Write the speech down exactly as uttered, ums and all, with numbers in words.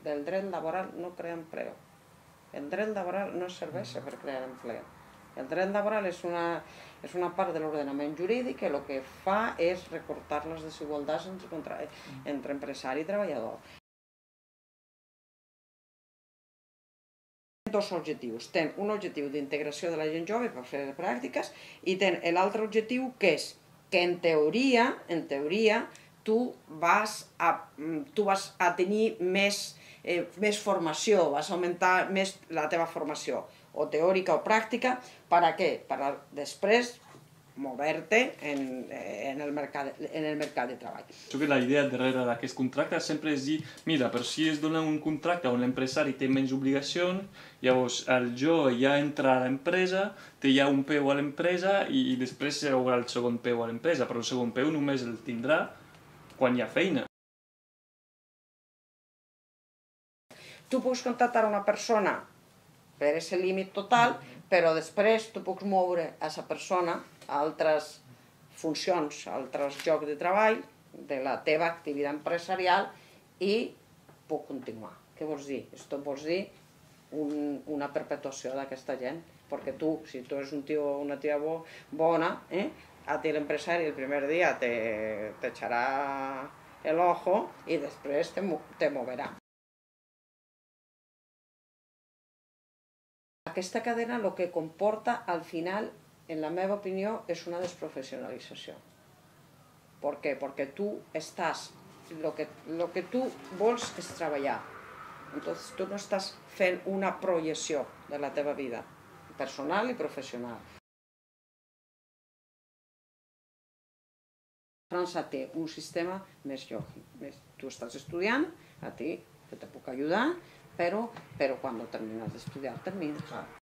del dret laboral no crea empleo. El dret laboral no serveix per crear empleo. El dret laboral és una, és una part de l'ordenament jurídic que el que fa és recortar les desigualtats entre, entre empresari i treballador. Dos objectius. Ten un objectiu d'integració de la gent jove per fer pràctiques i ten l'altre objectiu que és que en teoria, en teoria, tu vas a, tu vas a tenir més, eh, més formació, vas a augmentar més la teva formació, o teòrica o pràctica, per a què? Per a després mover-te en, en, el mercat, en el mercat de treball. Penso que la idea darrere d'aquest contracte sempre és dir, mira, però si es dona un contracte on l'empresari té menys obligacions, llavors el jove ja entra a l'empresa, té ja un peu a l'empresa i, i després hi haurà el segon peu a l'empresa, però el segon peu només el tindrà quan hi ha feina. Tu pots contractar una persona per aquest límit total, però després tu pots moure a aquesta persona a altres funcions, a altres llocs de treball de la teva activitat empresarial i puc continuar. Què vols dir? Esto vols dir un, una perpetuació d'aquesta gent, perquè tu, si tu ets un tio o una tia bo, bona, eh, a ti l'empresari el primer dia te, te echarà el ojo i després te, te moverà. Aquesta cadena el que comporta al final, en la meva opinió, és una desprofessionalització. Per què? Perquè tu estàs, el que, lo que tu vols és treballar. Entonces tu no estàs fent una projecció de la teva vida, personal i professional. França té un sistema més lògic. Tu estàs estudiant, a ti que te puc ajudar, però, però quan termines d'estudiar termines.